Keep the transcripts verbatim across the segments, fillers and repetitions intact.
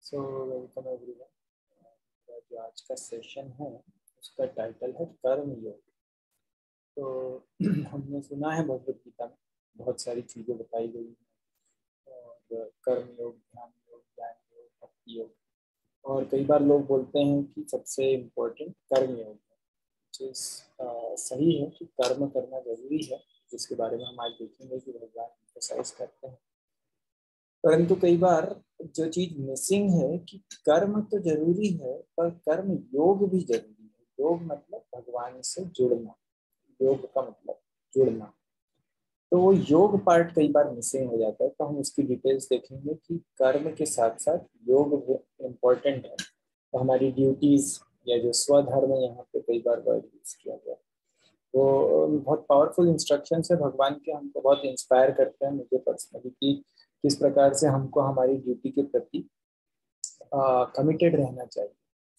So welcome everyone. जो आज का सेशन है उसका टाइटल है कर्म योग। तो हमने सुना है भगवद गीता में बहुत सारी चीज़ें बताई गई हैं, और कर्म योग, ध्यान योग, ज्ञान योग, भक्ति योग, और कई बार लोग बोलते हैं कि सबसे इम्पोर्टेंट कर्म योग है। जो सही है कि कर्म करना जरूरी है, जिसके बारे में हम आज देखेंगे कि भगवान एम्फसाइज करते हैं। परंतु कई बार जो चीज मिसिंग है कि कर्म तो जरूरी है पर कर्म योग भी जरूरी है। योग मतलब भगवान से जुड़ना, योग का मतलब जुड़ना। तो वो योग पार्ट कई बार मिसिंग हो जाता है, तो हम उसकी डिटेल्स देखेंगे कि कर्म के साथ साथ योग इम्पोर्टेंट है। तो हमारी ड्यूटीज या जो स्वधर्म यहाँ पे कई बार वर्ड यूज किया गया, वो बहुत पावरफुल इंस्ट्रक्शन है भगवान के, हमको बहुत इंस्पायर करते हैं मुझे पर्सनली कि किस प्रकार से हमको हमारी ड्यूटी के प्रति कमिटेड रहना चाहिए।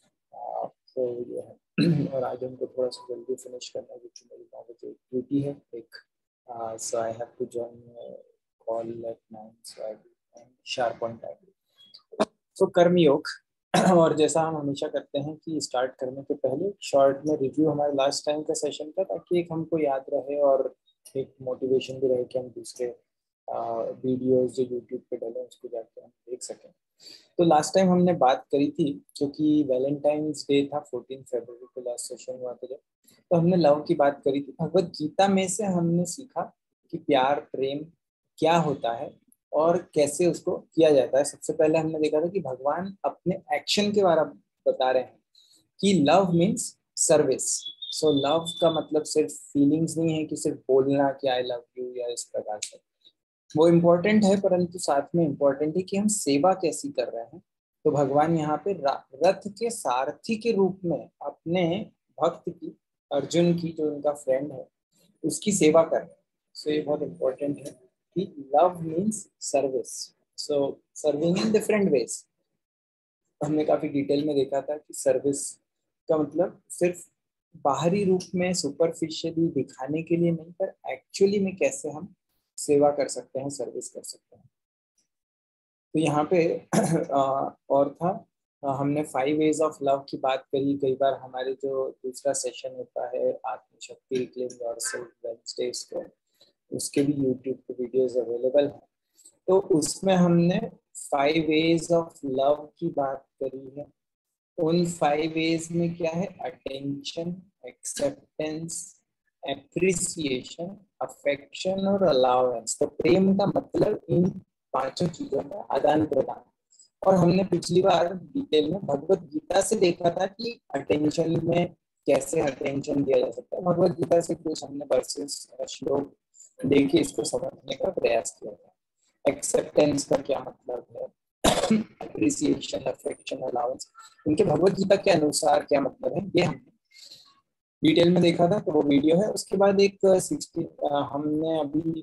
तो ये है और आज हमको थोड़ा सा जल्दी फिनिश करना है क्योंकि मेरी नौ बजे ड्यूटी है एक। So I have to join call at nine, so I will sharp on time. So karma yoga और जैसा हम हमेशा करते हैं कि स्टार्ट करने के पहले शॉर्ट में रिव्यू हमारे लास्ट टाइम का सेशन का, ताकि एक हमको याद रहे और एक मोटिवेशन भी रहे कि हम दूसरे वीडियोस जो यूट्यूब पे डालें उसको जाकर हम देख सकें। तो लास्ट टाइम हमने बात करी थी, क्योंकि वैलेंटाइंस डे था फोर्टीन फरवरी को, लास्ट सेशन हुआ था जब, तो हमने लव की बात करी थी। भगवद गीता में से हमने सीखा कि प्यार प्रेम क्या होता है और कैसे उसको किया जाता है। सबसे पहले हमने देखा था कि भगवान अपने एक्शन के बारे में बता रहे हैं कि love means service. So love का मतलब सिर्फ फीलिंग्स नहीं है कि सिर्फ बोलना कि आई लव यू या इस प्रकार से, वो इम्पोर्टेंट है, परंतु साथ में इम्पोर्टेंट है कि हम सेवा कैसी कर रहे हैं। तो भगवान यहाँ पे रथ के सारथी के रूप में अपने भक्त की, अर्जुन की, जो उनका फ्रेंड है, उसकी सेवा कर रहे हैं। सो ये बहुत इम्पोर्टेंट है कि love means service. So serving in different ways. हमने काफी डिटेल में देखा था कि सर्विस का मतलब सिर्फ बाहरी रूप में सुपरफिशियली दिखाने के लिए नहीं, पर एक्चुअली में कैसे हम सेवा कर सकते हैं, सर्विस कर सकते हैं। तो यहाँ पे और था, हमने फाइव वेज ऑफ लव की बात करी। कई बार हमारे जो दूसरा सेशन होता है आत्मशक्ति रिक्लेम योरसेल्फ वेडनेसडेज को, उसके भी यूट्यूब पे वीडियोस अवेलेबल हैं। तो उसमें हमने फाइव वेज ऑफ लव की बात करी है। उन फाइव वेज में क्या है? अटेंशन, एक्सेप्टेंस, एप्रिसिएशन, अफेक्शन और अलाउंस। तो प्रेम का मतलब इन पांचों चीजों का आदान प्रदान। और हमने पिछली बार डिटेल में भगवत गीता से देखा था कि अटेंशन में कैसे अटेंशन दिया जा सकता है। भगवत गीता से कुछ हमने वर्सेस श्लोक देके इसको समझने का प्रयास किया था। एक्सेप्टेंस का क्या मतलब है, अप्रिसिएशन, अफेक्शन, अलाउंस, उनके भगवत गीता के अनुसार क्या मतलब है, ये हमने डिटेल में देखा था। तो वो वीडियो है। उसके बाद एक सिक्सटी हमने अभी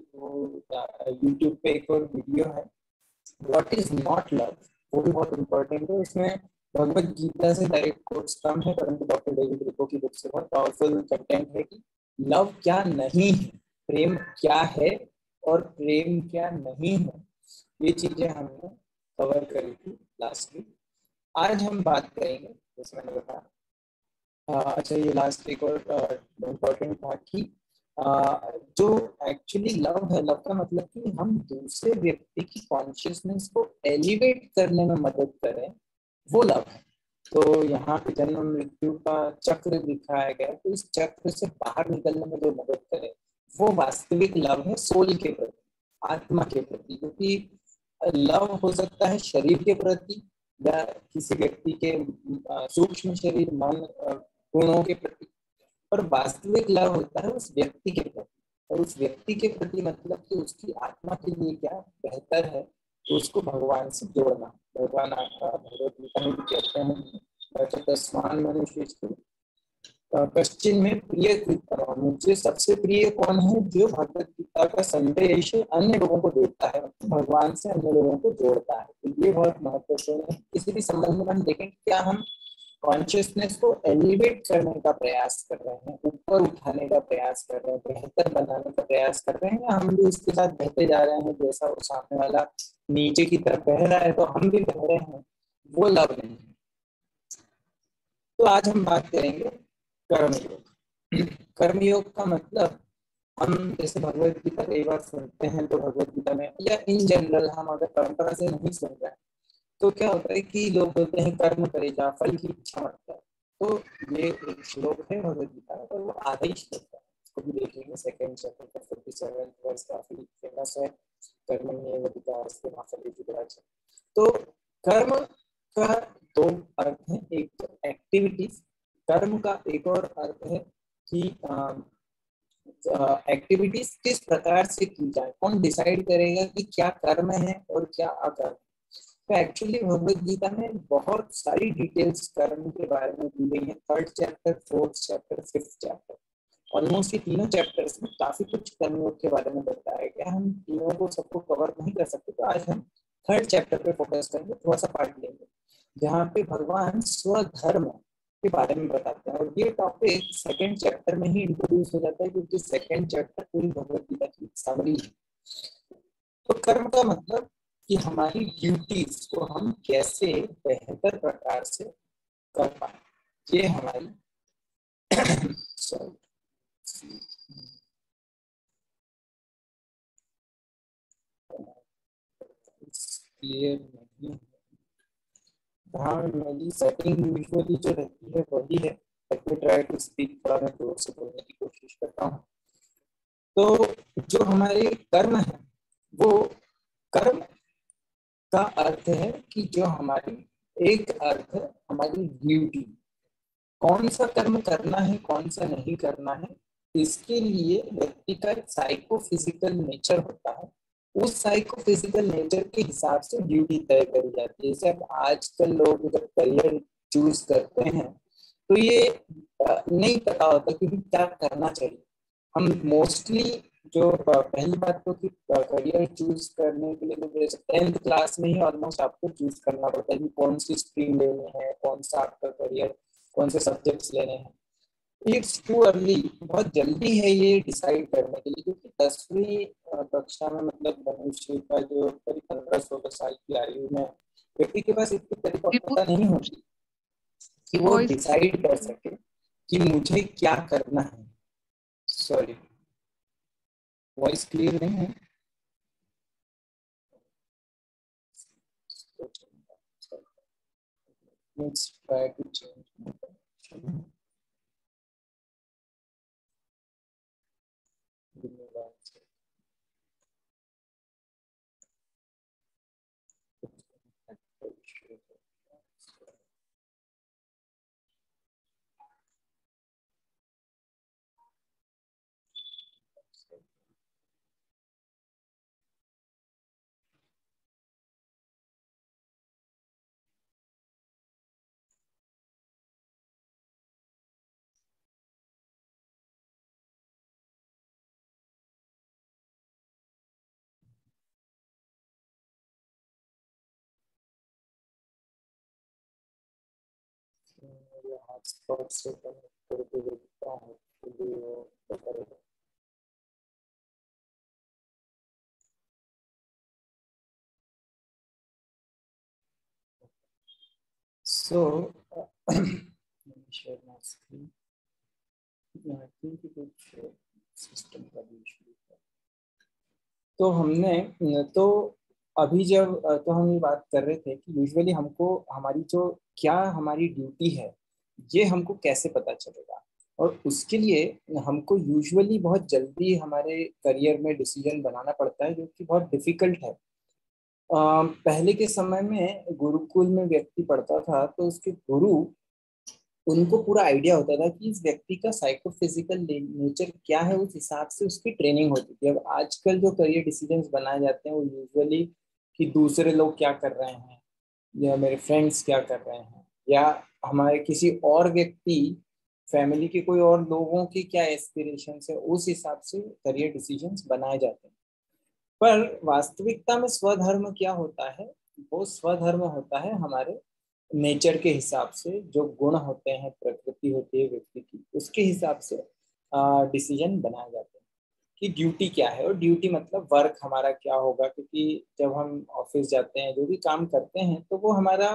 यूट्यूब पे एक और वीडियो है, व्हाट इज नॉट लव, वो भी बहुत इम्पोर्टेंट है। उसमें भगवत गीता से डायरेक्ट कोट्स कम है, परंतु डॉक्टर डेविड रिको की बुक से बहुत पावरफुल कंटेंट है कि लव क्या नहीं है, प्रेम क्या है और प्रेम क्या नहीं है। ये चीजें हमने कवर करी थी लास्ट वीक। आज हम बात करेंगे, जैसे मैंने बताया, अच्छा ये लास्ट एक और इम्पोर्टेंट था कि uh, जो एक्चुअली लव है, लव का मतलब कि हम दूसरे व्यक्ति की कॉन्शियसनेस को एलिवेट करने में मदद करें, वो लव है। तो यहाँ पे जन्म मृत्यु का चक्र दिखाया गया, तो इस चक्र से बाहर निकलने में जो मदद करे वो वास्तविक लव है, सोल के प्रति, आत्मा के प्रति। क्योंकि लव हो सकता है शरीर के प्रति या किसी व्यक्ति के सूक्ष्म शरीर, मन, गुणों के प्रति, पर वास्तविक लव होता है उस व्यक्ति के प्रति। और उस व्यक्ति के प्रति मतलब कि उसकी आत्मा के लिए क्या बेहतर है, तो उसको भगवान से जोड़ना। भगवान भगवत गीता में भी कहते हैं, तस्मान मनुष्य पश्चिम में प्रिय कृत, मुझे सबसे प्रिय कौन है? जो भगवत गीता का संदेश अन्य लोगों को देता है, भगवान से अन्य लोगों को जोड़ता है। तो ये बहुत महत्वपूर्ण है। किसी भी संबंध में हम देखें क्या हम कॉन्शियसनेस को एलिवेट करने का प्रयास कर रहे हैं, ऊपर उठाने का प्रयास कर रहे हैं, बेहतर बनाने का प्रयास कर रहे हैं, या हम भी उसके साथ बहते जा रहे हैं, जैसा वो सामने वाला नीचे की तरफ बह रहा है तो हम भी बह रहे हैं। वो लव नहीं है। तो आज हम बात करेंगे कर्मयोग। कर्मयोग का मतलब, हम जैसे भगवत गीता कई बार सुनते हैं तो भगवत गीता में या इन जनरल हम अगर परंपरा से नहीं सुन रहे हैं तो क्या होता है कि लोग बोलते हैं कर्म करे जा फल की इच्छा मत कर। तो ये एक श्लोक है भगवत गीता का, पर वो आधा ही श्लोक है। इसको भी देखेंगे सेकंड चैप्टर का फोर्टी सेवन वर्स, काफी फेमस है। कर्म तो कर्म का दो अर्थ है, एक तो एक्टिविटीज। कर्म का एक और अर्थ है कि एक्टिविटीज uh, किस प्रकार से की जाए, कौन डिसाइड करेगा कि क्या कर्म है और क्या अकर्म। तो एक्चुअली भगवत गीता में बहुत सारी डिटेल्स कर्म के बारे में दी गई है। Third chapter, fourth chapter, fifth chapter, almost ये तीनों चैप्टर्स में काफी कुछ कर्मयोग के बारे में बताया गया। हम तीनों को सबको कवर नहीं कर सकते, तो आज हम थर्ड चैप्टर पे फोकस करेंगे, थोड़ा सा पार्ट लेंगे जहाँ पे भगवान स्वधर्म के बारे में बताते हैं। और ये टॉपिक सेकंड चैप्टर में ही इंट्रोड्यूस हो जाता है, क्योंकि सेकंड चैप्टर पूरी भगवत गीता की समरी है। तो कर्म का मतलब कि हमारी ड्यूटीज को हम कैसे बेहतर प्रकार से कर पाए, ये हमारी क्लियर नहीं है। हाँ, मेरी सेटिंग यूजुअली जो रहती है वही है। Let me try to speak, थोड़ा मैं जोर से बोलने की कोशिश करता हूँ। तो जो हमारे कर्म है, वो कर्म का अर्थ है कि जो हमारी, एक अर्थ है हमारी ड्यूटी, कौन सा कर्म करना है कौन सा नहीं करना है। इसके लिए व्यक्ति का एक साइकोफिजिकल नेचर होता है। उस साइकोफिजिकल नेचर के हिसाब से ड्यूटी तय करी जाती है। जैसे अब आजकल लोग जब करियर चूज करते हैं तो ये नहीं पता होता कि क्या करना चाहिए। हम मोस्टली जो पहली बात तो कि करियर चूज करने के लिए तो टेंथ क्लास में ही ऑलमोस्ट आपको चूज करना पड़ता है कि कौन सी स्ट्रीम लेनी है, कौन सा आपका करियर, कौन से सब्जेक्ट्स लेने हैं। इट्स टू अर्ली, बहुत जल्दी है ये डिसाइड करने के लिए, क्योंकि दसवीं कक्षा में मतलब मनुष्य का जो करीब पंद्रह सोलह साल की आयु में व्यक्ति के पास इतनी परिपक्वता नहीं होती कि वो डिसाइड कर सके कि मुझे क्या करना है। सॉरी, वॉइस क्लियर नहीं है। Let's try to change. Hotspot से कनेक्ट करके देखता हूँ तो करेगा। So uh, let me share my screen. I think कुछ सिस्टम का भी इशू है। तो हमने तो अभी जब तो हम ये बात कर रहे थे कि यूजुअली हमको हमारी जो क्या हमारी ड्यूटी है ये हमको कैसे पता चलेगा, और उसके लिए हमको यूजुअली बहुत जल्दी हमारे करियर में डिसीजन बनाना पड़ता है, जो कि बहुत डिफिकल्ट है। पहले के समय में गुरुकुल में व्यक्ति पढ़ता था तो उसके गुरु, उनको पूरा आइडिया होता था कि इस व्यक्ति का साइकोफिजिकल नेचर क्या है, उस हिसाब से उसकी ट्रेनिंग होती थी। अब आजकल जो करियर डिसीजंस बनाए जाते हैं वो यूजुअली कि दूसरे लोग क्या कर रहे हैं, या मेरे फ्रेंड्स क्या कर रहे हैं, या हमारे किसी और व्यक्ति फैमिली के कोई और लोगों की क्या एस्पिरेशंस है, उस हिसाब से करियर डिसीजंस बनाए जाते हैं। पर वास्तविकता में स्वधर्म क्या होता है? वो स्वधर्म होता है हमारे नेचर के हिसाब से, जो गुण होते हैं, प्रकृति होती है व्यक्ति की, उसके हिसाब से डिसीजन बनाए जाते हैं कि ड्यूटी क्या है। और ड्यूटी मतलब वर्क हमारा क्या होगा, क्योंकि जब हम ऑफिस जाते हैं, जो भी काम करते हैं, तो वो हमारा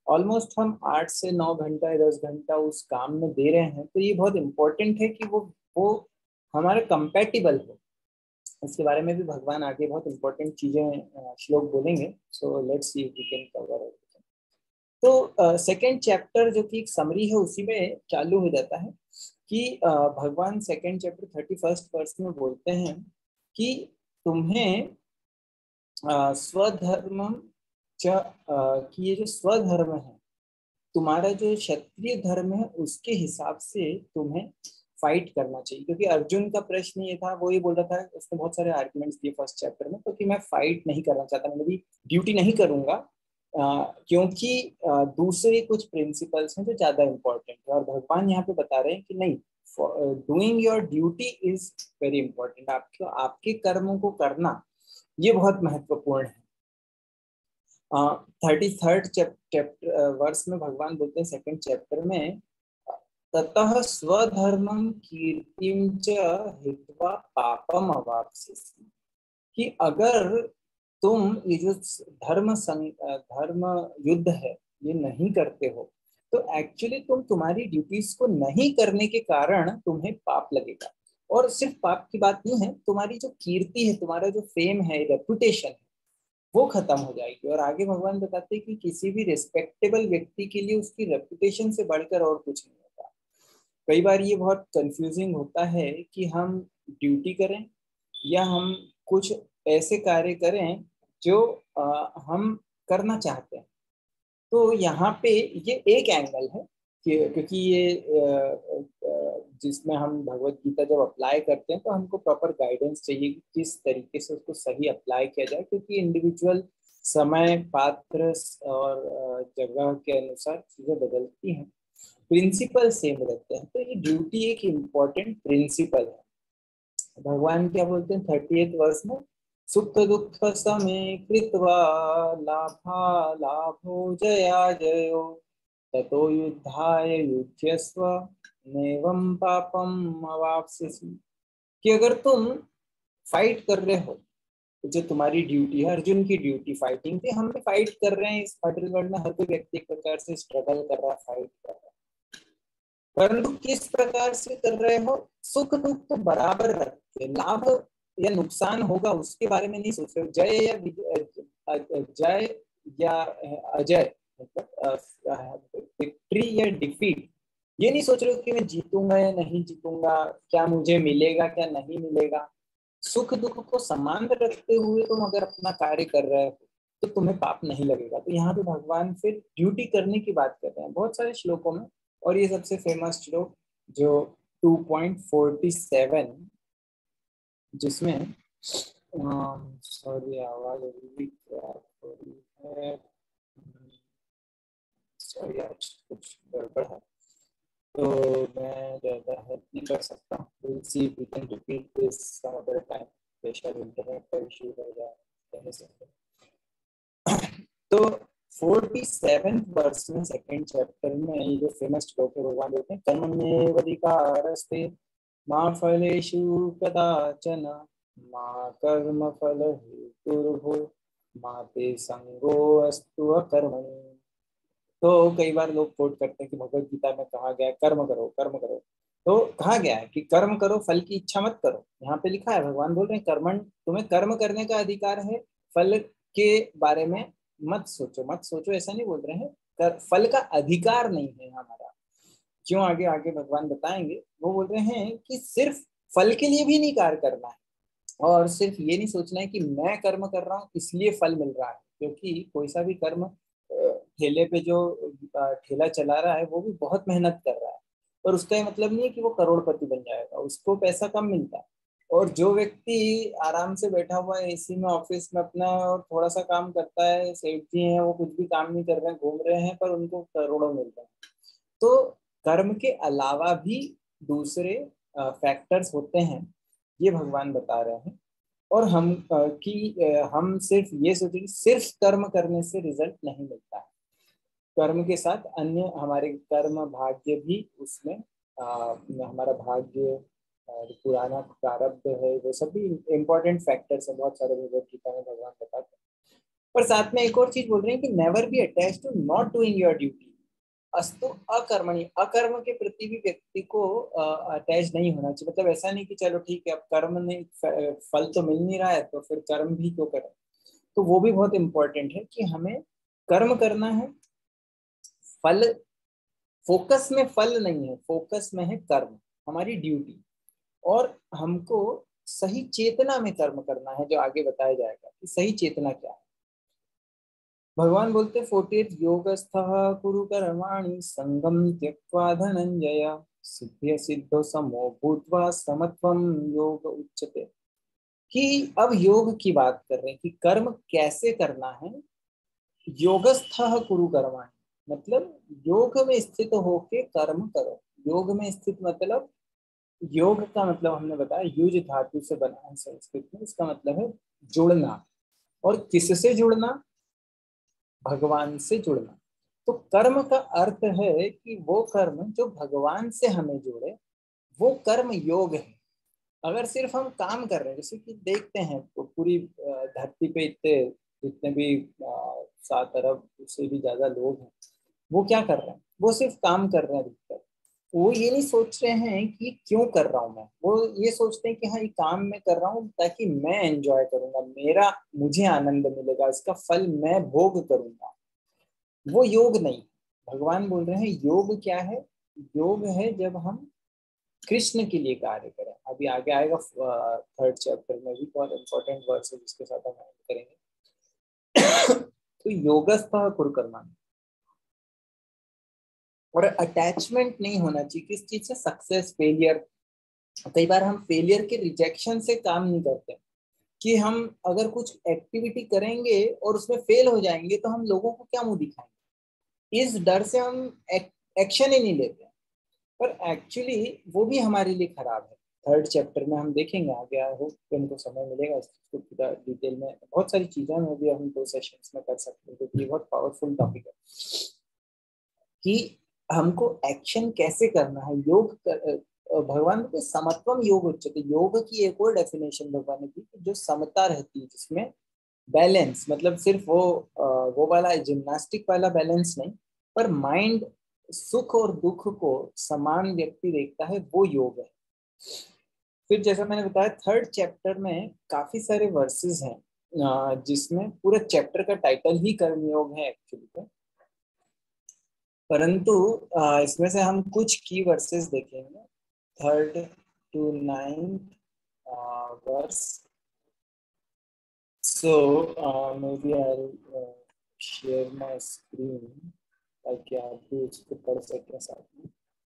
ऑलमोस्ट हम आठ से नौ घंटा या दस घंटा उस काम में दे रहे हैं, तो ये बहुत इंपॉर्टेंट है कि वो वो हमारे कंपैटिबल हो। इसके बारे में भी भगवान आगे बहुत इंपॉर्टेंट चीजें श्लोक बोलेंगे। So let's see if we can cover it. तो सेकंड चैप्टर जो कि एक समरी है उसी में चालू हो जाता है कि uh, भगवान second chapter thirty first verse में बोलते हैं कि तुम्हें uh, स्वधर्म च uh, कि ये जो स्वधर्म है, तुम्हारा जो क्षत्रिय धर्म है, उसके हिसाब से तुम्हें फाइट करना चाहिए। क्योंकि अर्जुन का प्रश्न ये था, वो ये बोल रहा था, उसने बहुत सारे आर्गुमेंट्स दिए फर्स्ट चैप्टर में, तो कि मैं फाइट नहीं करना चाहता, मैं मेरी ड्यूटी नहीं करूंगा Uh, क्योंकि uh, दूसरे कुछ प्रिंसिपल्स हैं जो ज्यादा इंपॉर्टेंट है। और भगवान यहाँ पे बता रहे हैं कि नहीं, doing your duty is very important. आपको आपके कर्मों को करना ये बहुत महत्वपूर्ण है। थर्टी थर्ड चैप्टर वर्स में भगवान बोलते हैं सेकंड चैप्टर में, ततः स्वधर्मं कीर्तिं च हित्वा पापम अवाप्स्यसि, कि अगर तुम ये जो धर्म धर्म युद्ध है ये नहीं करते हो, तो एक्चुअली तुम तुम्हारी ड्यूटीज को नहीं करने के कारण तुम्हें पाप लगेगा। और सिर्फ पाप की बात नहीं है, तुम्हारी जो कीर्ति है, तुम्हारा जो फेम है, रेपुटेशन है, वो खत्म हो जाएगी। और आगे भगवान बताते हैं कि किसी भी रिस्पेक्टेबल व्यक्ति के लिए उसकी रेपुटेशन से बढ़कर और कुछ नहीं होता। कई बार ये बहुत कंफ्यूजिंग होता है कि हम ड्यूटी करें या हम कुछ ऐसे कार्य करें जो आ, हम करना चाहते हैं। तो यहाँ पे ये एक एंगल है कि क्योंकि ये जिसमें हम भगवत गीता जब अप्लाई करते हैं तो हमको प्रॉपर गाइडेंस चाहिए कि किस तरीके से उसको सही अप्लाई किया जाए, क्योंकि इंडिविजुअल समय, पात्र और जगह के अनुसार चीजें बदलती हैं, प्रिंसिपल सेम रहते हैं। तो ये ड्यूटी एक इम्पॉर्टेंट प्रिंसिपल है। भगवान क्या बोलते हैं थर्टी एथ वर्ष में, सुख दुख समे कृत्वा लाभा लाभो जया जयो ततो युद्धाय युध्यस्व नैवं पापम अवाप्स्यसि, कि अगर तुम फाइट कर रहे हो, जो तुम्हारी ड्यूटी है, अर्जुन की ड्यूटी फाइटिंग थी, हम भी फाइट कर रहे हैं। इस मटेरियल वर्ल्ड में हर कोई व्यक्ति एक प्रकार से स्ट्रगल कर रहा है, फाइट कर रहा है, परंतु किस प्रकार से कर रहे हो, सुख दुख तो बराबर रखते, लाभ या नुकसान होगा उसके बारे में नहीं सोच रहे हो, जय या जय या अजय, मतलब विक्ट्री या डिफीट, ये नहीं सोच रहे हो कि मैं जीतूंगा या नहीं जीतूंगा, क्या मुझे मिलेगा क्या नहीं मिलेगा। सुख दुख को समान रखते हुए तुम अगर अपना कार्य कर रहे हो तो तुम्हें पाप नहीं लगेगा। तो यहाँ पे भगवान फिर ड्यूटी करने की बात कर रहे हैं बहुत सारे श्लोकों में, और ये सबसे फेमस श्लोक जो टू पॉइंट फोर्टी सेवन, जिसमें सॉरी आवाज अभी हो रही है, सॉरी आज कुछ गड़बड़ है तो मैं ज़्यादा हेल्प नहीं कर सकता। Will see if we can repeat this some other time, बेशक इंटरनेट का इशू हो जाए कहीं से। तो फोर्टी सेवेंथ वर्स में सेकंड चैप्टर में ये जो फेमस श्लोक है, भगवान बोलते हैं कर्मण्येवाधिकारस्ते मा फलेषु कदाचन मा कर्म फल हेतुर्भुः मा ते संगोऽस्तु अकर्मणि। तो कई बार लोग कोट करते हैं कि भगवत गीता में कहा गया है कर्म करो कर्म करो, तो कहा गया है कि कर्म करो, फल की इच्छा मत करो। यहाँ पे लिखा है, भगवान बोल रहे हैं कर्मण, तुम्हें कर्म करने का अधिकार है, फल के बारे में मत सोचो, मत सोचो ऐसा नहीं बोल रहे हैं, कर, फल का अधिकार नहीं है हमारा। क्यों, आगे आगे भगवान बताएंगे। वो बोल रहे हैं कि सिर्फ फल के लिए भी नहीं कार्य करना है, और सिर्फ ये नहीं सोचना है कि मैं कर्म कर रहा हूँ इसलिए फल मिल रहा है, क्योंकि कोई सा भी कर्म, ठेले पे जो ठेला चला रहा है वो भी बहुत मेहनत कर रहा है, और उसका ये मतलब नहीं है कि वो करोड़पति बन जाएगा, उसको पैसा कम मिलता है। और जो व्यक्ति आराम से बैठा हुआ है एसी में ऑफिस में अपना और थोड़ा सा काम करता है, सेठ जी हैं वो कुछ भी काम नहीं कर रहे हैं, घूम रहे हैं, पर उनको करोड़ों मिल रहे हैं। तो कर्म के अलावा भी दूसरे फैक्टर्स होते हैं, ये भगवान बता रहे हैं। और हम कि हम सिर्फ ये सोचें कि सिर्फ कर्म करने से रिजल्ट नहीं मिलता है, कर्म के साथ अन्य हमारे कर्म भाग्य भी उसमें आ, हमारा भाग्य, पुराना प्रारब्ध है, वो सब भी इम्पोर्टेंट फैक्टर्स है, बहुत सारे भगवत गीता में भगवान बताते हैं। पर साथ में एक और चीज बोल रहे हैं कि never be attach to not doing your duty. अस्तु अकर्मणि, अकर्म के प्रति भी व्यक्ति को अटैच नहीं होना चाहिए। मतलब ऐसा नहीं कि चलो ठीक है अब कर्म ने फल तो मिल नहीं रहा है तो फिर कर्म भी क्यों करें। तो वो भी बहुत इंपॉर्टेंट है कि हमें कर्म करना है, फल फोकस में फल नहीं है, फोकस में है कर्म, हमारी ड्यूटी। और हमको सही चेतना में कर्म करना है, जो आगे बताया जाएगा कि सही चेतना क्या है। भगवान बोलते फोर्टी एट योगस्थः कुरु कर्माणि संगम त्यक्त्वा धनंजय सिद्ध्य सिद्धो समो भूत्वा समत्वम योग उच्यते। कि अब योग की बात कर रहे हैं कि कर्म कैसे करना है। योगस्थः कुरु कर्माणि मतलब योग में स्थित होके कर्म करो। योग में स्थित मतलब, योग का मतलब हमने बताया युज धातु से बना है संस्कृत में, इसका मतलब है जुड़ना। और किससे जुड़ना? भगवान से जुड़ना। तो कर्म का अर्थ है कि वो कर्म जो भगवान से हमें जोड़े, वो कर्म योग है। अगर सिर्फ हम काम कर रहे हैं, जैसे कि देखते हैं तो पूरी धरती पे इतने जितने भी सात अरब से भी ज्यादा लोग हैं, वो क्या कर रहे हैं? वो सिर्फ काम कर रहे हैं अधिकतर। वो ये नहीं सोच रहे हैं कि क्यों कर रहा हूँ मैं, वो ये सोचते हैं कि हाँ ये काम मैं कर रहा हूँ ताकि मैं एंजॉय करूंगा, मेरा मुझे आनंद मिलेगा, इसका फल मैं भोग करूंगा। वो योग नहीं। भगवान बोल रहे हैं योग क्या है? योग है जब हम कृष्ण के लिए कार्य करें। अभी आगे आएगा थर्ड चैप्टर में भी बहुत इंपॉर्टेंट वर्ड्स है जिसके साथ हम करेंगे। तो योगस्थः कुरु कर्माणि। और अटैचमेंट नहीं होना चाहिए किस चीज से? Success, failure. कई बार हम फेलियर के रिजेक्शन से काम नहीं करते कि हम अगर कुछ एक्टिविटी करेंगे और उसमें फेल हो जाएंगे तो हम लोगों को क्या मुंह दिखाएंगे, इस डर से हम एक्शन ही नहीं लेते। पर एक्चुअली वो भी हमारे लिए खराब है। थर्ड चैप्टर में हम देखेंगे आगे, हो तो हमको समय मिलेगा इसको पूरा डिटेल में। बहुत सारी चीजें हैं भी हम दो सेशंस में कर सकते हैं क्योंकि ये बहुत पावरफुल टॉपिक है कि हमको एक्शन कैसे करना है। योग कर, भगवान को समत्वम योग उच्चते। योग की एक और डेफिनेशन भगवान ने की जो समता रहती है, जिसमें बैलेंस, मतलब सिर्फ वो वो वाला जिम्नास्टिक वाला बैलेंस नहीं, पर माइंड सुख और दुख को समान व्यक्ति देखता है, वो योग है। फिर जैसा मैंने बताया थर्ड चैप्टर में काफी सारे वर्सेस हैं जिसमें पूरे चैप्टर का टाइटल ही कर्मयोग है एक्चुअली। परंतु इसमें से हम कुछ की वर्सेस देखेंगे। Third to ninth verse. So may be I share my screen ताकि आप भी उसको पढ़ सकें साथ में।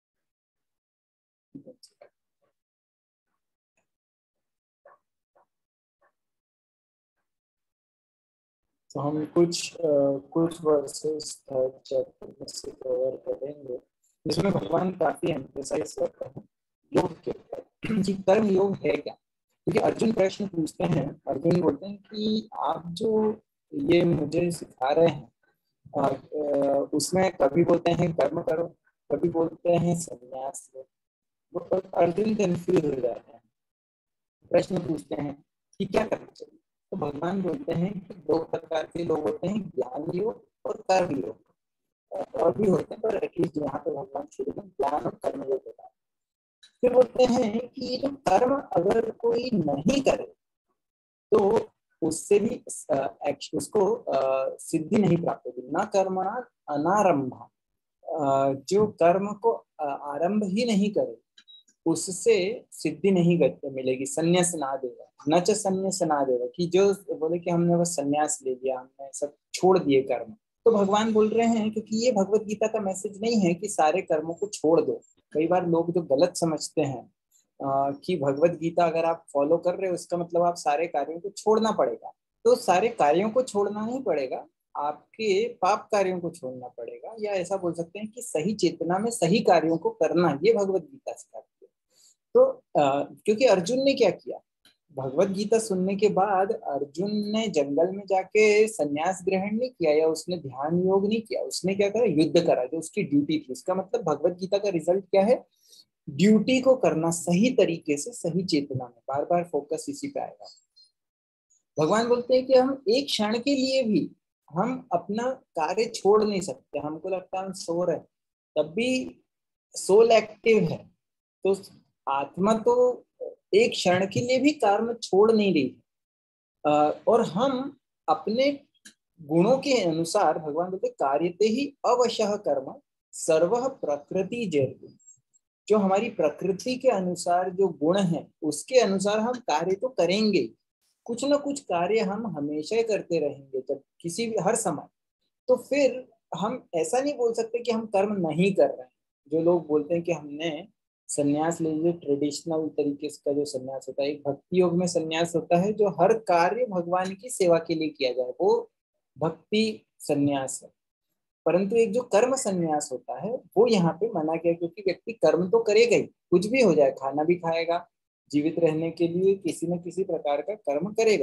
तो हम कुछ uh, कुछ वर्सेस थर्ड चैप्टर में से कवर करेंगे जिसमें भगवान काफी एम्फसाइज करते हैं योग के ऊपर कि कर्म योग है क्या। क्योंकि अर्जुन प्रश्न पूछते हैं, अर्जुन बोलते हैं कि आप जो ये मुझे सिखा रहे हैं और उसमें कभी बोलते हैं कर्म करो, कभी बोलते हैं संन्यास लो। तो अर्जुन कंफ्यूज हो जाते हैं, प्रश्न पूछते हैं कि क्या करना चाहिए। तो भगवान बोलते हैं कि दो प्रकार के लोग होते हैं, ज्ञान योग और कर्म योग। और भी होते हैं पर एटलीस्ट यहाँ पे भगवान शुरू में ज्ञान और कर्म योग होता है। फिर बोलते हैं कि ये जो कर्म अगर कोई नहीं करे तो उससे भी उसको सिद्धि नहीं प्राप्त होगी। न कर्मणा अनारंभा, जो कर्म को आरंभ ही नहीं करे उससे सिद्धि नहीं मिलेगी। संन्यास ना देगा, न च संन्यास ना देगा, कि जो बोले कि हमने बस संन्यास ले लिया, हमने सब छोड़ दिए कर्म। तो भगवान बोल रहे हैं क्योंकि ये भगवत गीता का मैसेज नहीं है कि सारे कर्मों को छोड़ दो। कई बार लोग जो गलत समझते हैं आ, कि भगवत गीता अगर आप फॉलो कर रहे हो उसका मतलब आप सारे कार्यों को छोड़ना पड़ेगा। तो सारे कार्यों को छोड़ना नहीं पड़ेगा, आपके पाप कार्यों को छोड़ना पड़ेगा, या ऐसा बोल सकते हैं कि सही चेतना में सही कार्यों को करना, ये भगवत गीता सिखाती है। तो आ, क्योंकि अर्जुन ने क्या किया, भगवत गीता सुनने के बाद अर्जुन ने जंगल में जाके संन्यास ग्रहण नहीं किया या उसने ध्यान योग नहीं किया, उसने क्या करा, युद्ध करा, जो उसकी ड्यूटी थी। इसका मतलब भगवत गीता का रिजल्ट क्या है, ड्यूटी को करना सही तरीके से, सही चेतना में। बार बार फोकस इसी पे आएगा। भगवान बोलते हैं कि हम एक क्षण के लिए भी हम अपना कार्य छोड़ नहीं सकते। हमको लगता है हम सो रहे तब भी सोल एक्टिव है, तो आत्मा तो एक क्षण के लिए भी कर्म छोड़ नहीं रही। और हम अपने गुणों के अनुसार, भगवान बोलते कार्यते ही अवशः कर्म सर्व प्रकृति जयतु। जो हमारी प्रकृति के अनुसार जो गुण है उसके अनुसार हम कार्य तो करेंगे, कुछ ना कुछ कार्य हम हमेशा ही करते रहेंगे, जब किसी भी हर समय। तो फिर हम ऐसा नहीं बोल सकते कि हम कर्म नहीं कर रहे हैं। जो लोग बोलते हैं कि हमने संन्यास ले लिया, ट्रेडिशनल तरीके का जो संन्यास होता है, एक भक्ति योग में संन्यास होता है जो हर कार्य भगवान की सेवा के लिए किया जाए, वो भक्ति संन्यास है। परंतु एक जो कर्म संन्यास होता है वो यहाँ पे मना किया, क्योंकि व्यक्ति कर्म तो करेगा ही, कुछ भी हो जाए, खाना भी खाएगा, जीवित रहने के लिए किसी न किसी प्रकार का कर्म करेगा।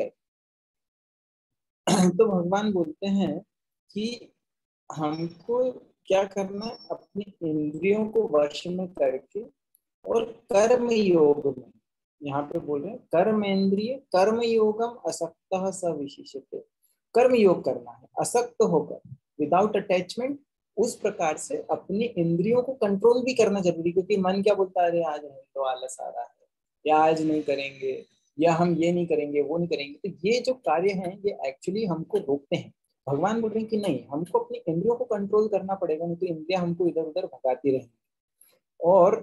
तो भगवान बोलते हैं कि हमको क्या करना है, अपनी इंद्रियों को वश में करके और कर्म योग में, यहाँ पे बोल रहे हैं कर्म इंद्रिय कर्म योगम असक्तः स विशिष्यते। कर्म योग करना है असक्त होकर, विदाउट अटैचमेंट। उस प्रकार से अपनी इंद्रियों को कंट्रोल भी करना जरूरी, क्योंकि मन क्या बोलता है, अरे आज हमें तो आलस आ रहा है, या आज नहीं करेंगे, या हम ये नहीं करेंगे, वो नहीं करेंगे। तो ये जो कार्य हैं ये एक्चुअली हमको रोकते हैं। भगवान बोल रहे हैं कि नहीं, हमको अपनी इंद्रियों को कंट्रोल करना पड़ेगा, नहीं तो इंद्रियां हमको इधर उधर भगाती रहेंगी। और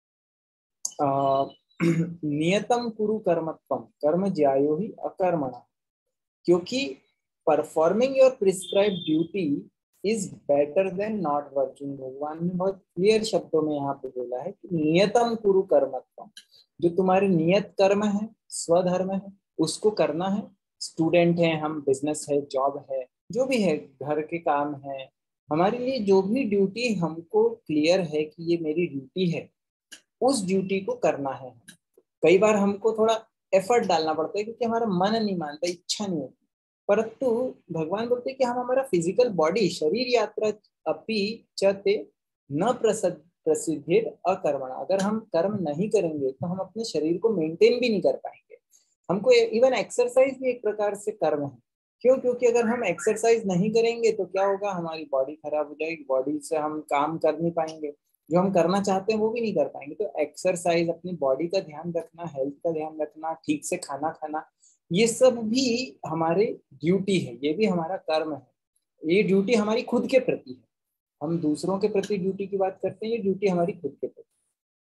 आ, नियतम कुरु कर्मत्वम कर्म ज्यायो ही अकर्मणा, क्योंकि performing your prescribe duty is better than not working. भगवान ने बहुत क्लियर शब्दों में यहाँ पे बोला है कि नियतम कुरु कर्मत्वम, जो तुम्हारे नियत कर्म है, स्वधर्म है, उसको करना है। स्टूडेंट है हम, बिजनेस है, जॉब है, जो भी है, घर के काम है, हमारे लिए जो भी ड्यूटी हमको क्लियर है कि ये मेरी ड्यूटी है, उस ड्यूटी को करना है। कई बार हमको थोड़ा एफर्ट डालना पड़ता है क्योंकि हमारा मन नहीं मानता, इच्छा नहीं होती। परंतु भगवान बोलते हैं कि हम हमारा फिजिकल बॉडी शरीर यात्रा अपि चते न प्रसिद्धिर अकर्मणा, अगर हम कर्म नहीं करेंगे तो हम अपने शरीर को मेंटेन भी नहीं कर पाएंगे। हमको इवन एक्सरसाइज भी एक प्रकार से कर्म है। क्यों? क्योंकि अगर हम एक्सरसाइज नहीं करेंगे तो क्या होगा, हमारी बॉडी खराब हो जाएगी, बॉडी से हम काम कर नहीं पाएंगे, जो हम करना चाहते हैं वो भी नहीं कर पाएंगे। तो एक्सरसाइज, अपनी बॉडी का ध्यान रखना, हेल्थ का ध्यान रखना, ठीक से खाना खाना, ये सब भी हमारी ड्यूटी है, ये भी हमारा कर्म है। ये ड्यूटी हमारी खुद के प्रति है। हम दूसरों के प्रति ड्यूटी की बात करते हैं, ये ड्यूटी हमारी खुद के प्रति।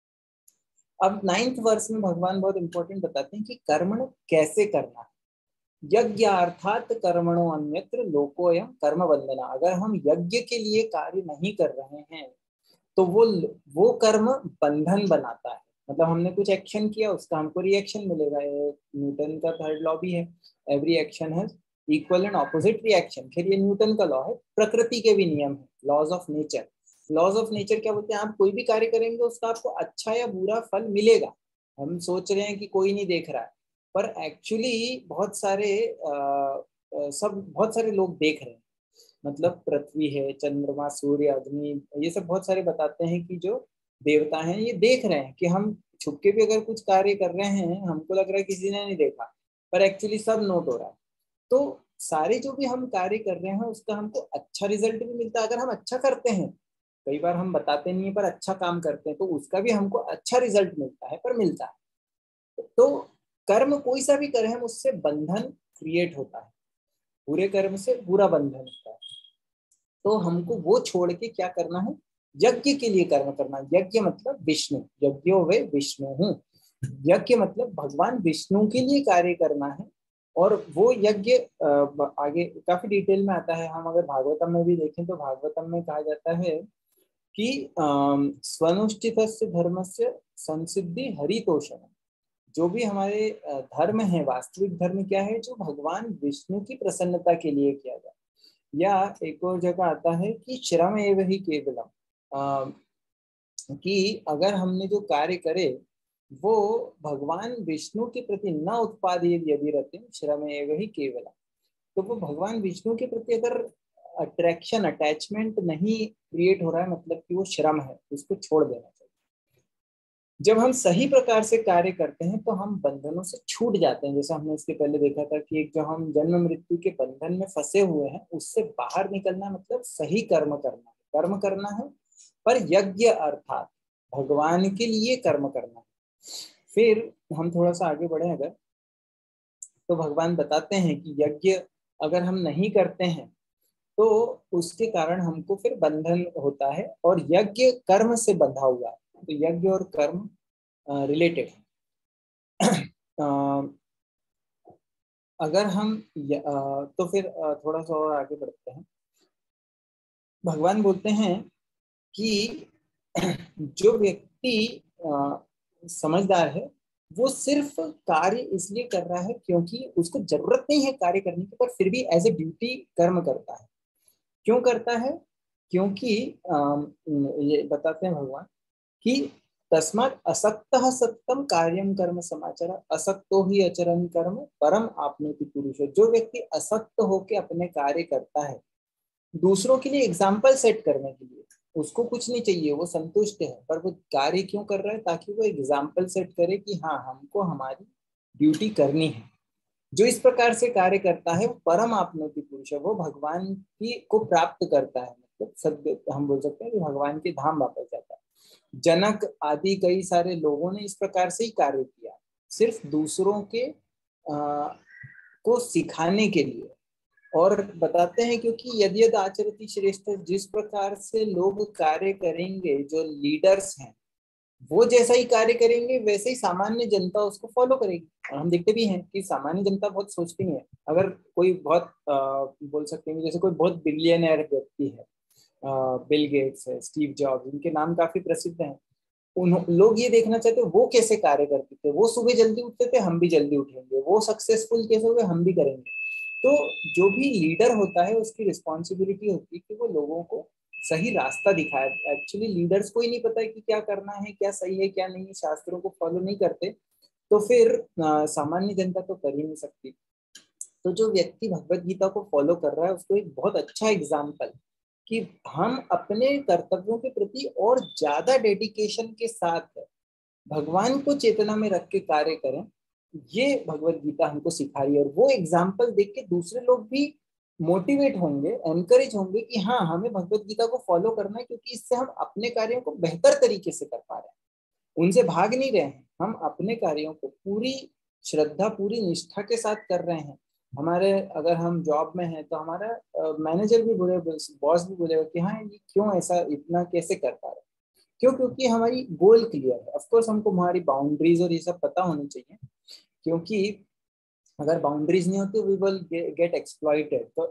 अब नाइन्थ वर्ष में भगवान बहुत इंपॉर्टेंट बताते हैं कि कर्म कैसे करना है। यज्ञ अर्थात कर्मणो अन्यत्र लोकोयम कर्म बंधना। अगर हम यज्ञ के लिए कार्य नहीं कर रहे हैं तो वो वो कर्म बंधन बनाता है। मतलब हमने कुछ एक्शन किया, उसका हमको रिएक्शन मिलेगा। न्यूटन का थर्ड लॉ भी है, every action has equal and opposite reaction. फिर ये न्यूटन का लॉ है, प्रकृति के भी नियम है, laws of nature. Laws of nature क्या बोलते हैं, आप कोई भी कार्य करेंगे उसका आपको अच्छा या बुरा फल मिलेगा। हम सोच रहे हैं कि कोई नहीं देख रहा है, पर एक्चुअली बहुत सारे आ, आ, सब बहुत सारे लोग देख रहे हैं। मतलब पृथ्वी है, चंद्रमा, सूर्य, अग्नि, ये सब बहुत सारे बताते हैं कि जो देवता हैं ये देख रहे हैं कि हम छुपके भी अगर कुछ कार्य कर रहे हैं, हमको लग रहा है किसी ने नहीं देखा, पर एक्चुअली सब नोट हो रहा है। तो सारे जो भी हम कार्य कर रहे हैं उसका हमको अच्छा रिजल्ट भी मिलता है अगर हम अच्छा करते हैं। कई बार हम बताते नहीं है पर अच्छा काम करते हैं तो उसका भी हमको अच्छा रिजल्ट मिलता है, पर मिलता है। तो कर्म कोई सा भी करें हम, उससे बंधन क्रिएट होता है, बुरे कर्म से बुरा बंधन होता है। तो हमको वो छोड़ के क्या करना है, यज्ञ के लिए कर्म करना। यज्ञ मतलब विष्णु, यज्ञो वे विष्णु हूँ। यज्ञ मतलब भगवान विष्णु के लिए कार्य करना है। और वो यज्ञ आगे काफी डिटेल में आता है। हम अगर भागवतम में भी देखें तो भागवतम में कहा जाता है कि स्वनुष्ठित धर्म से संसिद्धि हरितोषण। जो भी हमारे धर्म है, वास्तविक धर्म क्या है, जो भगवान विष्णु की प्रसन्नता के लिए किया जाए। या एक और जगह आता है कि श्रम एवं ही केवलम, कि अगर हमने जो कार्य करे वो भगवान विष्णु के प्रति न उत्पादित यदि रहते श्रम एवं ही केवलम, तो वो भगवान विष्णु के प्रति अगर अट्रैक्शन, अटैचमेंट नहीं क्रिएट हो रहा है, मतलब कि वो श्रम है, उसको छोड़ देना चाहिए। जब हम सही प्रकार से कार्य करते हैं तो हम बंधनों से छूट जाते हैं। जैसा हमने इसके पहले देखा था कि एक जो हम जन्म मृत्यु के बंधन में फंसे हुए हैं उससे बाहर निकलना मतलब सही कर्म करना है। कर्म करना है पर यज्ञ अर्थात भगवान के लिए कर्म करना है। फिर हम थोड़ा सा आगे बढ़े अगर, तो भगवान बताते हैं कि यज्ञ अगर हम नहीं करते हैं तो उसके कारण हमको फिर बंधन होता है, और यज्ञ कर्म से बंधा हुआ है। तो यज्ञ और कर्म रिलेटेड है। अगर हम आ, तो फिर आ, थोड़ा सा और आगे बढ़ते हैं। भगवान बोलते हैं कि जो व्यक्ति आ, समझदार है वो सिर्फ कार्य इसलिए कर रहा है क्योंकि उसको जरूरत नहीं है कार्य करने की, पर फिर भी एज ए ड्यूटी कर्म करता है। क्यों करता है? क्योंकि आ, ये बताते हैं भगवान कि तस्मात् असक्तः सत्यम कार्यम कर्म समाचार असक्तो ही अचरन कर्म परम आपनोति पुरुष। जो व्यक्ति असक्त होकर अपने कार्य करता है दूसरों के लिए एग्जाम्पल सेट करने के लिए, उसको कुछ नहीं चाहिए, वो संतुष्ट है, पर वो कार्य क्यों कर रहा है? ताकि वो एग्जाम्पल सेट करे कि हाँ हमको हमारी ड्यूटी करनी है। जो इस प्रकार से कार्य करता है वो परम आपनोति पुरुष है, वो भगवान की को प्राप्त करता है। मतलब सत्य हम बोल सकते हैं कि भगवान के धाम वापस जाता है। जनक आदि कई सारे लोगों ने इस प्रकार से ही कार्य किया, सिर्फ दूसरों के आ, को सिखाने के लिए। और बताते हैं क्योंकि यदि यद आचरति श्रेष्ठ, जिस प्रकार से लोग कार्य करेंगे, जो लीडर्स हैं वो जैसा ही कार्य करेंगे वैसे ही सामान्य जनता उसको फॉलो करेगी। और हम देखते भी हैं कि सामान्य जनता बहुत सोचती है। अगर कोई बहुत आ, बोल सकते हैं जैसे कोई बहुत बिलियनर व्यक्ति है, बिल गेट्स है, स्टीव जॉब्स, इनके नाम काफी प्रसिद्ध हैं। उन लोग ये देखना चाहते वो कैसे कार्य करते थे, वो सुबह जल्दी उठते थे, हम भी जल्दी उठेंगे, वो सक्सेसफुल कैसे हुए, हम भी करेंगे। तो जो भी लीडर होता है उसकी रिस्पॉन्सिबिलिटी होती है कि वो लोगों को सही रास्ता दिखाए। एक्चुअली लीडर्स को ही नहीं पता है कि क्या करना है, क्या सही है क्या नहीं, शास्त्रों को फॉलो नहीं करते, तो फिर सामान्य जनता तो कर ही नहीं सकती। तो जो व्यक्ति भगवत गीता को फॉलो कर रहा है उसको एक बहुत अच्छा एग्जाम्पल कि हम अपने कर्तव्यों के प्रति और ज्यादा डेडिकेशन के साथ भगवान को चेतना में रख के कार्य करें, ये भगवत गीता हमको सिखा रही है। और वो एग्जाम्पल देख के दूसरे लोग भी मोटिवेट होंगे, एनकरेज होंगे कि हाँ हमें भगवत गीता को फॉलो करना है, क्योंकि इससे हम अपने कार्यों को बेहतर तरीके से कर पा रहे हैं, उनसे भाग नहीं रहे हैं, हम अपने कार्यों को पूरी श्रद्धा पूरी निष्ठा के साथ कर रहे हैं। हमारे अगर हम जॉब में हैं तो हमारा मैनेजर भी बोले, बॉस भी बोलेगा कि हाँ ये क्यों ऐसा इतना कैसे कर पा रहे हैं। क्यों? क्योंकि हमारी गोल क्लियर है। ऑफ कोर्स हमको हमारी बाउंड्रीज और ये सब पता होनी चाहिए, क्योंकि अगर बाउंड्रीज नहीं होती वी विल गेट एक्सप्लॉइटेड। तो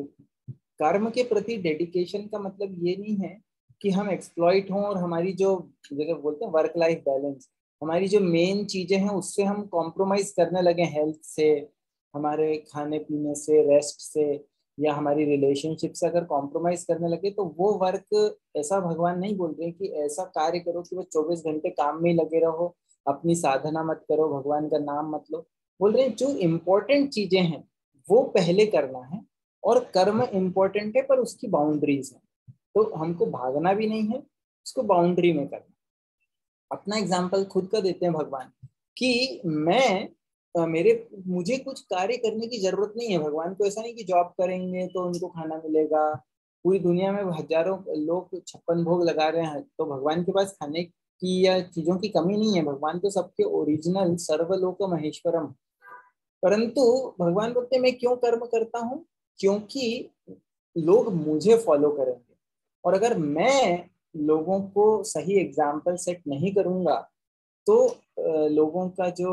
कर्म के प्रति डेडिकेशन का मतलब ये नहीं है कि हम एक्सप्लॉइट हों और हमारी जो जैसे बोलते हैं वर्क लाइफ बैलेंस, हमारी जो मेन चीजें हैं उससे हम कॉम्प्रोमाइज करने लगे, हेल्थ से, हमारे खाने पीने से, रेस्ट से, या हमारी रिलेशनशिप से अगर कॉम्प्रोमाइज करने लगे तो वो वर्क, ऐसा भगवान नहीं बोल रहे कि ऐसा कार्य करो कि वो चौबीस घंटे काम में ही लगे रहो, अपनी साधना मत करो, भगवान का नाम मत लो। बोल रहे हैं जो इम्पोर्टेंट चीजें हैं वो पहले करना है, और कर्म इम्पोर्टेंट है पर उसकी बाउंड्रीज है। तो हमको भागना भी नहीं है, उसको बाउंड्री में करना। अपना एग्जाम्पल खुद का देते हैं भगवान कि मैं मेरे मुझे कुछ कार्य करने की जरूरत नहीं है। भगवान को ऐसा नहीं कि जॉब करेंगे तो उनको खाना मिलेगा, पूरी दुनिया में हजारों लोग छप्पन भोग लगा रहे हैं तो भगवान के पास खाने की या चीजों की कमी नहीं है। भगवान तो सबके ओरिजिनल सर्वलोक महेश्वरम। परंतु भगवान बोलते मैं क्यों कर्म करता हूँ? क्योंकि लोग मुझे फॉलो करेंगे, और अगर मैं लोगों को सही एग्जाम्पल सेट नहीं करूंगा तो लोगों का जो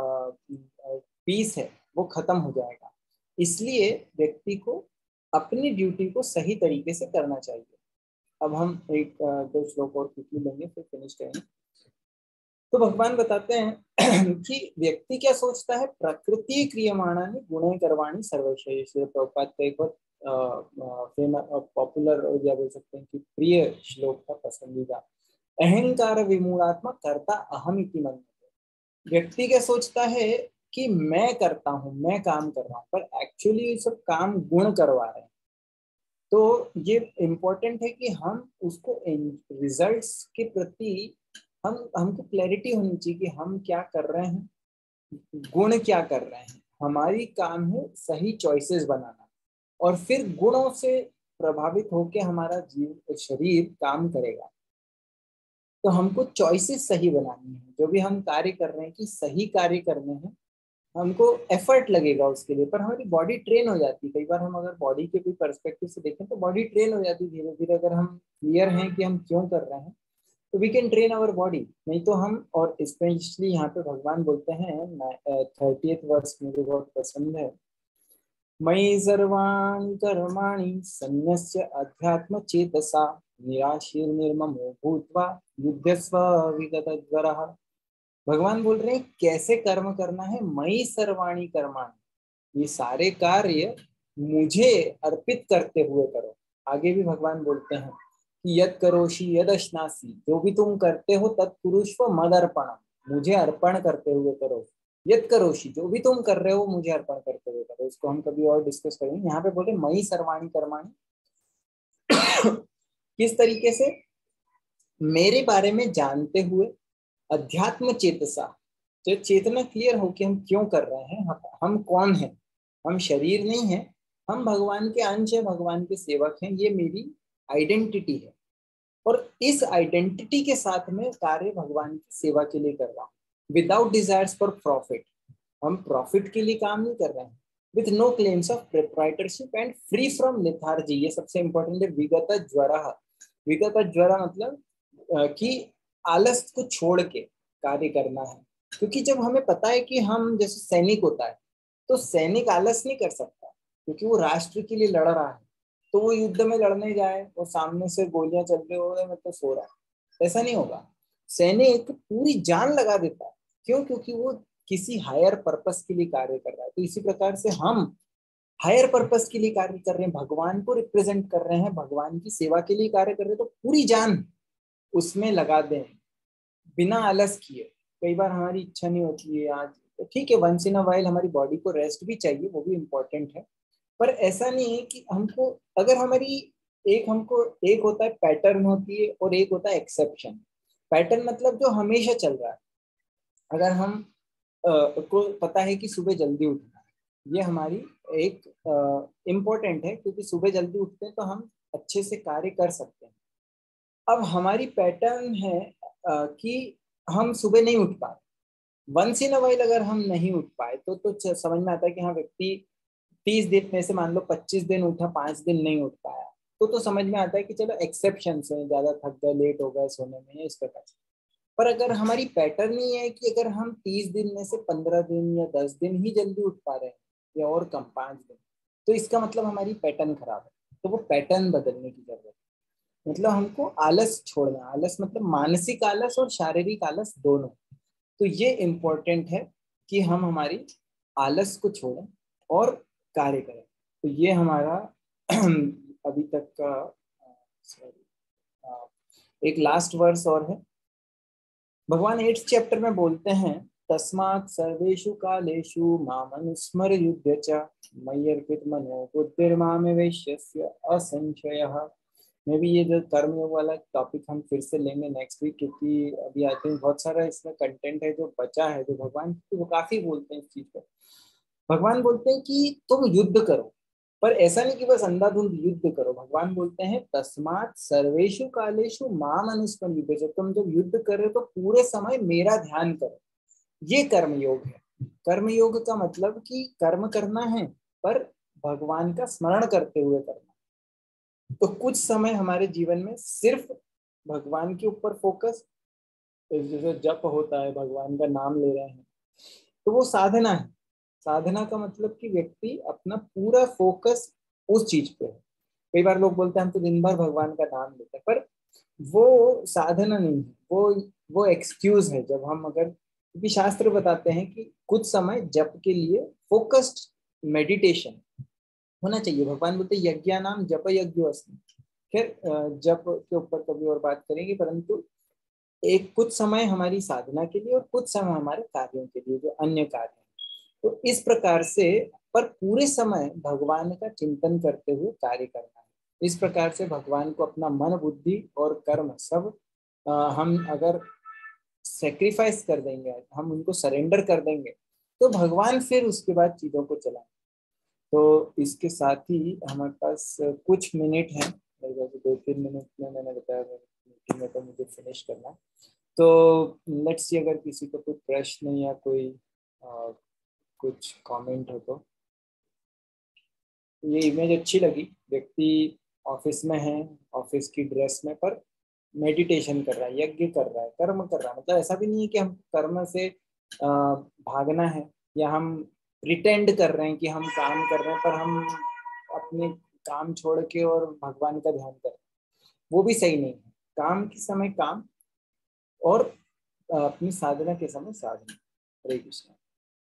पीस है वो खत्म हो जाएगा। इसलिए व्यक्ति को अपनी ड्यूटी को सही तरीके से करना चाहिए। अब हम एक दो श्लोक और क्विकली लेंगे फिर फिनिश करेंगे। तो भगवान बताते हैं कि व्यक्ति क्या सोचता है, प्रकृति क्रियमाणानि गुणे करवाणी सर्वशय। प्रभुपाद का एक बहुत पॉपुलर या बोल सकते हैं कि प्रिय श्लोक था, पसंदीदा। अहंकार विमूढ़ात्मा कर्ता अहम इति मन्यते। व्यक्ति क्या सोचता है कि मैं करता हूँ, मैं काम कर रहा हूँ, पर एक्चुअली ये सब काम गुण करवा रहे हैं। तो ये इम्पोर्टेंट है कि हम उसको रिजल्ट्स के प्रति हम हमको क्लैरिटी होनी चाहिए कि हम क्या कर रहे हैं, गुण क्या कर रहे हैं। हमारी काम है सही चॉइसेस बनाना, और फिर गुणों से प्रभावित होकर हमारा जीव शरीर काम करेगा। तो हमको चॉइसेस सही बनानी है, जो भी हम कार्य कर रहे हैं कि सही कार्य करने हैं, हमको एफर्ट लगेगा उसके लिए, पर हमारी बॉडी ट्रेन हो जाती है। कई बार हम अगर बॉडी के कोई पर्सपेक्टिव से देखें तो बॉडी ट्रेन हो जाती है धीरे धीरे। अगर हम क्लियर हैं कि हम क्यों कर रहे हैं तो we can train our body. नहीं तो हम, और स्पेशली यहाँ पे भगवान बोलते हैं थर्टीएथ वर्ष मुझे बहुत पसंद है, मयि सर्वाणि कर्माणि सन्न्यस्य अध्यात्म चेतसा निराशीर्निर्ममो भूत्वा युध्यस्व विगतज्वरः। भगवान बोल रहे हैं कैसे कर्म करना है, मयि सर्वाणि कर्माणि, ये सारे कार्य मुझे अर्पित करते हुए करो। आगे भी भगवान बोलते हैं कि यद करोषि यद अश्नासि, जो भी तुम करते हो तत्कुरुष्व मदर्पणम, मुझे अर्पण करते हुए करो। यद करोषि, जो भी तुम कर रहे हो मुझे अर्पण करते हुए करो। इसको हम कभी और डिस्कस करेंगे। यहाँ पे बोले मयि सर्वाणि कर्माणि, किस तरीके से, मेरे बारे में जानते हुए, अध्यात्म चेतसा, जो चेतना क्लियर हो कि हम क्यों कर रहे हैं, हम, हम कौन हैं। हम शरीर नहीं है, हम भगवान के अंश है, भगवान के सेवक हैं, ये मेरी आइडेंटिटी है। और इस आइडेंटिटी के साथ में कार्य भगवान की सेवा के लिए कर रहा हूँ, विदाउट डिजायर्स फॉर प्रॉफिट। हम प्रॉफिट के लिए काम नहीं कर रहे हैं, with no claims of proprietorship and free from lethargy. ये सबसे इंपॉर्टेंट है। विगत ज्वरा, विगत ज्वरा मतलब कि आलस को छोड़ के कार्य करना है। क्योंकि जब हमें पता है कि हम, जैसे सैनिक होता है, तो सैनिक आलस नहीं कर सकता क्योंकि वो राष्ट्र के लिए लड़ रहा है। तो वो युद्ध में लड़ने जाए और सामने से गोलियां चल रही हो रही मैं तो सो रहा है, ऐसा नहीं होगा। सैनिक पूरी जान लगा देता है। क्यों? क्योंकि वो किसी हायर पर्पस के लिए कार्य कर रहा है। तो इसी प्रकार से हम हायर पर्पस के लिए कार्य कर रहे हैं, भगवान को रिप्रेजेंट कर रहे हैं, भगवान की सेवा के लिए कार्य कर रहे हैं, तो पूरी जान उसमें लगा दें बिना आलस किए। कई बार हमारी इच्छा नहीं होती है आज, तो ठीक है, वंस इन अ वाइल हमारी बॉडी को रेस्ट भी चाहिए, वो भी इम्पोर्टेंट है। पर ऐसा नहीं है कि हमको, अगर हमारी एक हमको एक होता है पैटर्न होती है और एक होता है एक्सेप्शन। पैटर्न मतलब जो हमेशा चल रहा है। अगर हम आ, को पता है कि सुबह जल्दी उठना है, ये हमारी एक इम्पोर्टेंट है, क्योंकि सुबह जल्दी उठते हैं तो हम अच्छे से कार्य कर सकते हैं। अब हमारी पैटर्न है आ, कि हम सुबह नहीं उठ पाए, वंस इन अ वाइल अगर हम नहीं उठ पाए तो तो समझ में आता है कि हाँ, व्यक्ति तीस दिन में से मान लो पच्चीस दिन उठा, पांच दिन नहीं उठ पाया, तो तो समझ में आता है कि चलो एक्सेप्शन है, ज्यादा थक गए, लेट हो गए सोने में, इस प्रकार से। पर अगर हमारी पैटर्न ही है कि अगर हम तीस दिन में से पंद्रह दिन या दस दिन ही जल्दी उठ पा रहे हैं, या और कम पांच दिन, तो इसका मतलब हमारी पैटर्न खराब है। तो वो पैटर्न बदलने की जरूरत है। मतलब हमको आलस छोड़ना, आलस मतलब मानसिक आलस और शारीरिक आलस दोनों। तो ये इम्पोर्टेंट है कि हम हमारी आलस को छोड़ें और कार्य करें। तो ये हमारा अभी तक का सॉरी एक लास्ट वर्स और है। भगवान एट्थ चैप्टर में बोलते हैं, तस्मात् सर्वेषु कालेषु मामनुस्मर युध्य च मय्यर्पित मनो बुद्धिर्मामेवैष्यस्य असंशयः। मे भी ये जो कर्म योग वाला टॉपिक हम फिर से लेंगे नेक्स्ट वीक, क्योंकि अभी आई थिंक बहुत सारा इसमें कंटेंट है जो बचा है, जो भगवान वो काफी बोलते हैं इस चीज पर। भगवान बोलते हैं कि तुम युद्ध करो, पर ऐसा नहीं कि बस अंधाधुंध युद्ध करो। भगवान बोलते हैं तस्मात् सर्वेषु कालेषु माम अनुस्मर युध्य च, तुम जब युद्ध कर रहे हो तो पूरे समय मेरा ध्यान करो। ये कर्म योग है। कर्म योग का मतलब कि कर्म करना है पर भगवान का स्मरण करते हुए करना। तो कुछ समय हमारे जीवन में सिर्फ भगवान के ऊपर फोकस, जैसे जप होता है, भगवान का नाम ले रहे हैं, तो वो साधना है। साधना का मतलब कि व्यक्ति अपना पूरा फोकस उस चीज पे है। कई बार लोग बोलते हैं हम तो दिन भर भगवान का नाम लेते हैं, पर वो साधना नहीं है, वो वो एक्सक्यूज है। जब हम अगर, क्योंकि शास्त्र बताते हैं कि कुछ समय जप के लिए फोकस्ड मेडिटेशन होना चाहिए। भगवान बोलते यज्ञ नाम जप यज्ञो अस्मि। फिर जप के ऊपर कभी और बात करेंगे, परंतु एक कुछ समय हमारी साधना के लिए और कुछ समय हमारे कार्यों के लिए, जो अन्य कार्य हैं। तो इस प्रकार से, पर पूरे समय भगवान का चिंतन करते हुए कार्य करना है। इस प्रकार से भगवान को अपना मन, बुद्धि और कर्म सब आ, हम अगर सेक्रीफाइस कर देंगे, हम उनको सरेंडर कर देंगे, तो भगवान फिर उसके बाद चीज़ों को चलाएं। तो इसके साथ ही हमारे पास कुछ मिनट हैं, दो तीन मिनट में मैंने बताया मीटिंग में तो मुझे फिनिश करना। तो लेट्स सी अगर किसी को कोई प्रश्न या कोई आ, कुछ कमेंट हो तो। ये इमेज अच्छी लगी, व्यक्ति ऑफिस में है, ऑफिस की ड्रेस में, पर मेडिटेशन कर रहा है, यज्ञ कर रहा है, कर्म कर रहा है। मतलब ऐसा भी नहीं है कि हम कर्म से आ, भागना है या हम प्रिटेंड कर रहे हैं कि हम काम कर रहे हैं पर हम अपने काम छोड़ के और भगवान का ध्यान कर रहे हैं, वो भी सही नहीं है। काम के समय काम और आ, अपनी साधना के समय साधना। हरे कृष्ण।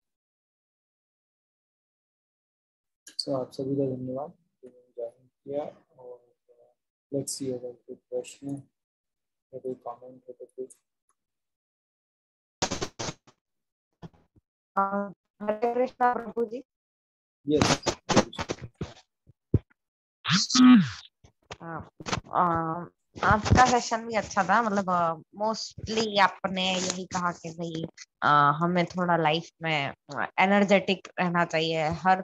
सो आप सभी का धन्यवाद ज्वाइन किया। और लेट्स सी अगर कोई प्रश्न या कोई कमेंट हो तो प्लीज। हरे कृष्णा प्रभु जी। यस। आज का सेशन भी अच्छा था, मतलब मोस्टली आपने यही कहा कि भाई आ, हमें थोड़ा लाइफ में एनर्जेटिक रहना चाहिए हर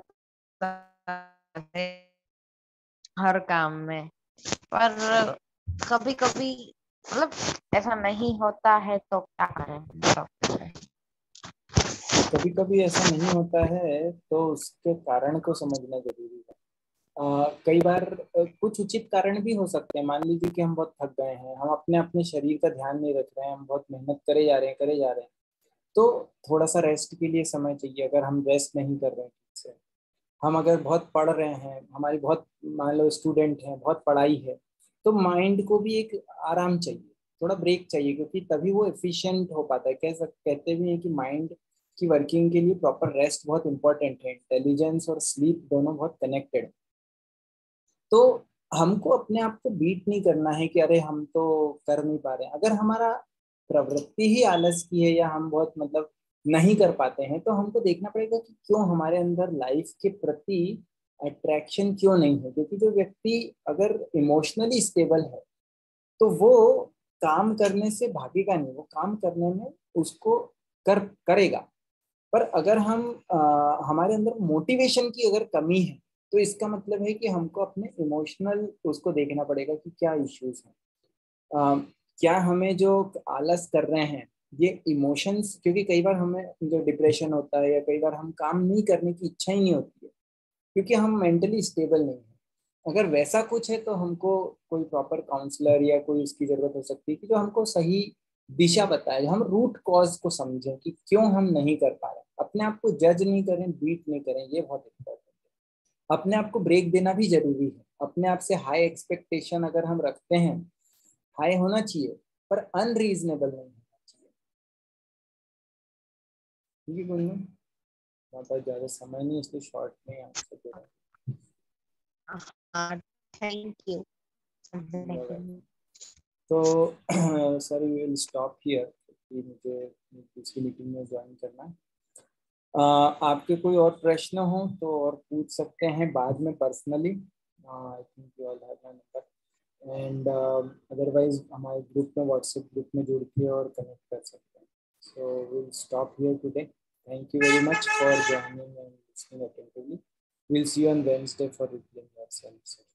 हर काम में। पर कभी कभी मतलब ऐसा नहीं होता है तो क्या करें। कभी कभी ऐसा नहीं होता है तो उसके कारण को समझना जरूरी है। आ, कई बार आ, कुछ उचित कारण भी हो सकते हैं। मान लीजिए कि हम बहुत थक गए हैं, हम अपने अपने शरीर का ध्यान नहीं रख रहे हैं, हम बहुत मेहनत करे जा रहे हैं करे जा रहे हैं, तो थोड़ा सा रेस्ट के लिए समय चाहिए। अगर हम रेस्ट नहीं कर रहे हैं ठीक से, हम अगर बहुत पढ़ रहे हैं, हमारी बहुत, मान लो स्टूडेंट हैं, बहुत पढ़ाई है, तो माइंड को भी एक आराम चाहिए, थोड़ा ब्रेक चाहिए, क्योंकि तभी वो एफिशिएंट हो पाता है। कह सक कहते भी हैं कि माइंड की वर्किंग के लिए प्रॉपर रेस्ट बहुत इंपॉर्टेंट है। इंटेलिजेंस और स्लीप दोनों बहुत कनेक्टेड। तो हमको अपने आप को बीट नहीं करना है कि अरे हम तो कर नहीं पा रहे हैं। अगर हमारा प्रवृत्ति ही आलस की है या हम बहुत मतलब नहीं कर पाते हैं, तो हमको देखना पड़ेगा कि क्यों हमारे अंदर लाइफ के प्रति अट्रैक्शन क्यों नहीं है। क्योंकि जो व्यक्ति अगर इमोशनली स्टेबल है तो वो काम करने से भागेगा नहीं, वो काम करने में उसको कर करेगा। पर अगर हम आ, हमारे अंदर मोटिवेशन की अगर कमी है, तो इसका मतलब है कि हमको अपने इमोशनल उसको देखना पड़ेगा कि क्या इश्यूज हैं। अ, क्या हमें जो आलस कर रहे हैं ये इमोशंस, क्योंकि कई बार हमें जो डिप्रेशन होता है या कई बार हम काम नहीं करने की इच्छा ही नहीं होती है क्योंकि हम मेंटली स्टेबल नहीं है। अगर वैसा कुछ है तो हमको कोई प्रॉपर काउंसलर या कोई उसकी जरूरत हो सकती है कि जो हमको सही दिशा बताए, हम रूट कॉज को समझें कि क्यों हम नहीं कर पा रहे। अपने आप को जज नहीं करें, बीट नहीं करें, ये बहुत इम्पोर्टेंट है। अपने आप को ब्रेक देना भी जरूरी है। अपने आप से हाई एक्सपेक्टेशन अगर हम रखते हैं, हाई होना चाहिए पर अनरीजनेबल नहीं होना चाहिए। ठीक है गुनगुन, हमारे पास ज्यादा समय नहीं इसलिए शॉर्ट में आंसर दे रहा थैंक यू। हूँ। तो sir we will stop here क्योंकि मुझे दूसरी मीटिंग में ज्वाइन करना है। uh, आपके कोई और प्रश्न हो तो और पूछ सकते हैं बाद में personally. I think you all have my number and otherwise हमारे ग्रुप में, व्हाट्सएप ग्रुप में जुड़ के और कनेक्ट कर सकते हैं। So will stop here today. Thank you very much for joining and listening attentively. Will see you on Wednesday for replying your self.